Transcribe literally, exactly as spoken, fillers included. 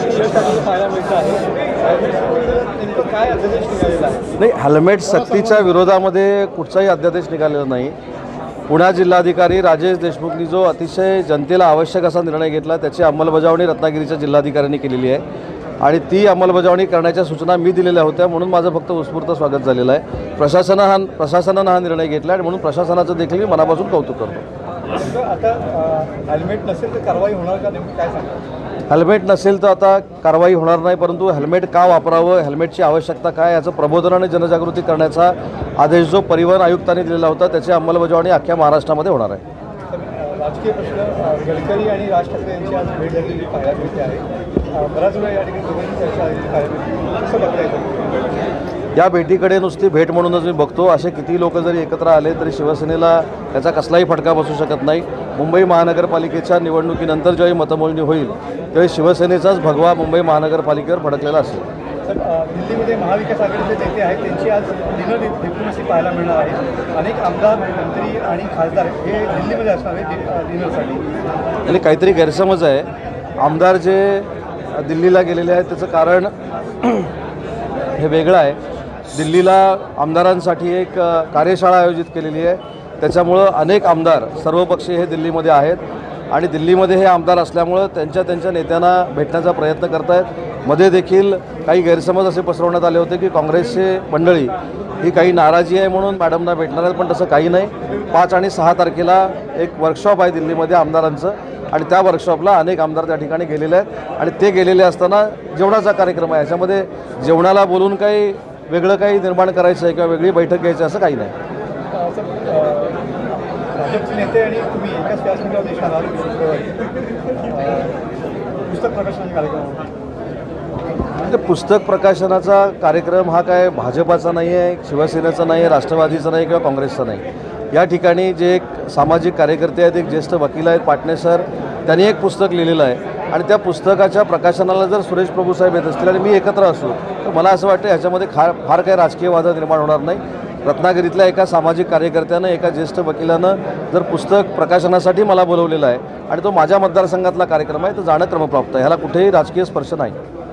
नाही, हेल्मेट सक्तीच्या विरोधामध्ये कुठचाही अध्यादेश निघालेला नाही. पुणे जिल्हाधिकारी राजेश देशमुखनी जो अतिशय जनतेला आवश्यक असा निर्णय घेतला त्याची अंमलबजावणी रत्नागिरीच्या जिल्हाधिकाऱ्यांनी केलेली आहे आणि ती अंमलबजावणी करण्याच्या सूचना मी दिलेल्या होत्या, म्हणून माझं फक्त उत्स्फूर्त स्वागत झालेलं आहे. प्रशासना हा प्रशासनानं हा निर्णय घेतला आणि म्हणून प्रशासनाचं देखील मी मनापासून कौतुक करतो. आता हेल्मेट नसेल तर कारवाई होणार का, नेमकी काय सांगता? हेल्मेट नसेल तर आता कारवाई होणार नाही, परंतु हेल्मेट का वापरावं, हेल्मेटची आवश्यकता काय याचं प्रबोधन आणि जनजागृती करण्याचा आदेश जो परिवहन आयुक्तांनी दिलेला होता त्याची अंमलबजावणी अख्ख्या महाराष्ट्रामध्ये होणार आहे. राजकीय प्रश्न गडकरी आणि राज ठाकरे यांची आज भेट झालेली पाहायला मिळते आहे. बराच वेळा या ठिकाणी दोघांची चर्चा पाहायला मिळते, कसं बघता येतं? या भेटीकडे नुसती भेट म्हणूनच मी बघतो. असे किती लोक जरी एकत्र आले तरी शिवसेनेला त्याचा कसलाही फटका बसू शकत नाही. मुंबई महानगरपालिकेच्या निवडणुकीनंतर जेव्हा मतमोजणी होईल तेव्हा शिवसेनेचाच भगवा मुंबई महानगरपालिकेवर फडकलेला असेल. सर, दिल्लीमध्ये महाविकास आघाडीचे नेते आहेत त्यांची आज डिनर डिप्लोमसी पाहायला मिळणार आहे. अनेक आमदार, मंत्री आणि खासदार हे दिल्लीमध्ये असणार आहे डिनरसाठी. आणि काहीतरी गैरसमज आहे. आमदार जे दिल्लीला गेलेले आहेत त्याचं कारण हे वेगळं आहे. दिल्लीला आमदारांसाठी एक कार्यशाळा आयोजित केलेली आहे, त्याच्यामुळं अनेक आमदार सर्वपक्षीय हे दिल्लीमध्ये आहेत आणि दिल्लीमध्ये हे आमदार असल्यामुळं त्यांच्या त्यांच्या नेत्यांना भेटण्याचा प्रयत्न करत आहेत. मध्ये देखील काही गैरसमज असे पसरवण्यात आले होते की काँग्रेसचे मंडळी ही काही नाराजी आहे म्हणून मॅडमना भेटणार आहेत, पण तसं काही नाही. पाच आणि सहा तारखेला एक वर्कशॉप आहे दिल्लीमध्ये आमदारांचं आणि त्या वर्कशॉपला अनेक आमदार त्या ठिकाणी गेलेले आहेत आणि ते गेलेले असताना जेवणाचा कार्यक्रम आहे. याच्यामध्ये जेवणाला बोलून काही वेगळं काही निर्माण करायचं आहे किंवा वेगळी बैठक घ्यायची असं काही नाही. भाजपचे नेते आणि तुम्ही एकाच व्यासपीठावर देशाला पुस्तक प्रकाशनाचा कार्यक्रम म्हणजे पुस्तक प्रकाशनाचा कार्यक्रम हा काय भाजपाचा नाही आहे, शिवसेनेचा नाही आहे, राष्ट्रवादीचा नाही किंवा काँग्रेसचा नाही. या ठिकाणी जे एक सामाजिक कार्यकर्ते आहेत, एक ज्येष्ठ वकील आहेत पाटणे सर, त्यांनी एक पुस्तक लिहिलेलं आहे आणि त्या पुस्तकाच्या प्रकाशनाला जर सुरेश प्रभू साहेब येत असतील आणि मी एकत्र असू तर मला असं वाटतं ह्याच्यामध्ये खा फार काही राजकीय वाद निर्माण होणार नाही. रत्नागिरीतल्या एका सामाजिक कार्यकर्त्यानं, एका ज्येष्ठ वकिलानं जर पुस्तक प्रकाशनासाठी मला बोलवलेलं आहे आणि तो माझ्या मतदारसंघातला कार्यक्रम आहे तर जाणं क्रमप्राप्त आहे, ह्याला कुठेही राजकीय स्पर्श नाही.